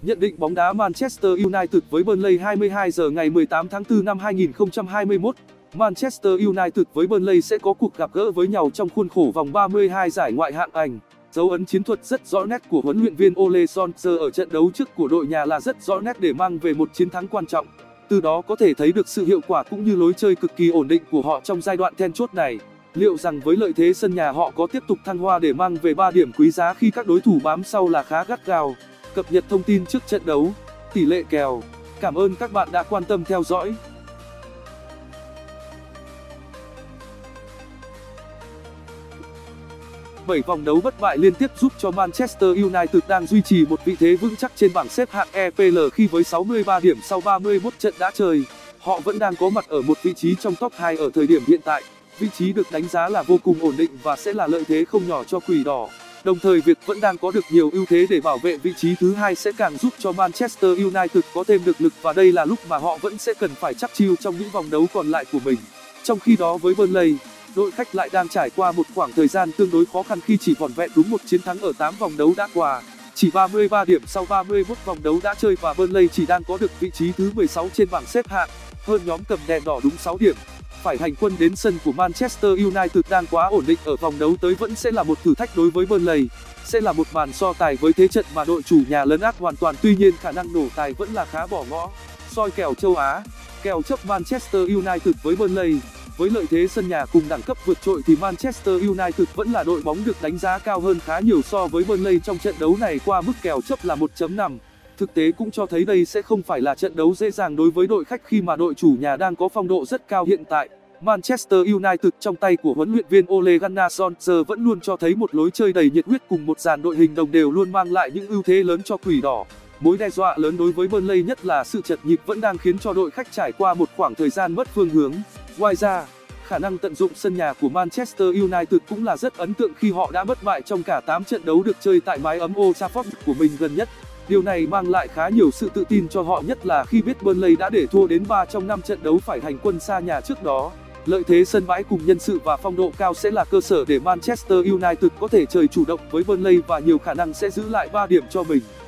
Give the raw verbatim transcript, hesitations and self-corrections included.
Nhận định bóng đá Manchester United với Burnley hai mươi hai giờ ngày mười tám tháng tư năm hai nghìn không trăm hai mươi mốt. Manchester United với Burnley sẽ có cuộc gặp gỡ với nhau trong khuôn khổ vòng ba mươi hai giải Ngoại hạng Anh. Dấu ấn chiến thuật rất rõ nét của huấn luyện viên Ole Solskjaer ở trận đấu trước của đội nhà là rất rõ nét để mang về một chiến thắng quan trọng. Từ đó có thể thấy được sự hiệu quả cũng như lối chơi cực kỳ ổn định của họ trong giai đoạn then chốt này. Liệu rằng với lợi thế sân nhà họ có tiếp tục thăng hoa để mang về ba điểm quý giá khi các đối thủ bám sau là khá gắt gao? Cập nhật thông tin trước trận đấu, tỷ lệ kèo. Cảm ơn các bạn đã quan tâm theo dõi. bảy vòng đấu bất bại liên tiếp giúp cho Manchester United đang duy trì một vị thế vững chắc trên bảng xếp hạng E P L khi với sáu mươi ba điểm sau ba mươi mốt trận đã chơi. Họ vẫn đang có mặt ở một vị trí trong top hai ở thời điểm hiện tại. Vị trí được đánh giá là vô cùng ổn định và sẽ là lợi thế không nhỏ cho Quỷ Đỏ. Đồng thời việc vẫn đang có được nhiều ưu thế để bảo vệ vị trí thứ hai sẽ càng giúp cho Manchester United có thêm được lực, và đây là lúc mà họ vẫn sẽ cần phải chắc chiu trong những vòng đấu còn lại của mình. Trong khi đó với Burnley, đội khách lại đang trải qua một khoảng thời gian tương đối khó khăn khi chỉ vỏn vẹn đúng một chiến thắng ở tám vòng đấu đã qua. Chỉ ba mươi ba điểm sau ba mươi mốt vòng đấu đã chơi và Burnley chỉ đang có được vị trí thứ mười sáu trên bảng xếp hạng, hơn nhóm cầm đèn đỏ đúng sáu điểm. Phải hành quân đến sân của Manchester United đang quá ổn định ở vòng đấu tới vẫn sẽ là một thử thách đối với Burnley. Sẽ là một màn so tài với thế trận mà đội chủ nhà lấn át hoàn toàn, tuy nhiên khả năng nổ tài vẫn là khá bỏ ngỏ. Soi kèo châu Á, kèo chấp Manchester United với Burnley. Với lợi thế sân nhà cùng đẳng cấp vượt trội thì Manchester United vẫn là đội bóng được đánh giá cao hơn khá nhiều so với Burnley trong trận đấu này qua mức kèo chấp là một chấm năm. Thực tế cũng cho thấy đây sẽ không phải là trận đấu dễ dàng đối với đội khách khi mà đội chủ nhà đang có phong độ rất cao hiện tại. Manchester United trong tay của huấn luyện viên Ole Gunnar Solskjaer vẫn luôn cho thấy một lối chơi đầy nhiệt huyết cùng một dàn đội hình đồng đều luôn mang lại những ưu thế lớn cho Quỷ Đỏ. Mối đe dọa lớn đối với Burnley nhất là sự chật nhịp vẫn đang khiến cho đội khách trải qua một khoảng thời gian mất phương hướng. Ngoài ra, khả năng tận dụng sân nhà của Manchester United cũng là rất ấn tượng khi họ đã bất bại trong cả tám trận đấu được chơi tại mái ấm Old Trafford của mình gần nhất. Điều này mang lại khá nhiều sự tự tin cho họ, nhất là khi biết Burnley đã để thua đến ba trong năm trận đấu phải hành quân xa nhà trước đó. Lợi thế sân bãi cùng nhân sự và phong độ cao sẽ là cơ sở để Manchester United có thể chơi chủ động với Burnley và nhiều khả năng sẽ giữ lại ba điểm cho mình.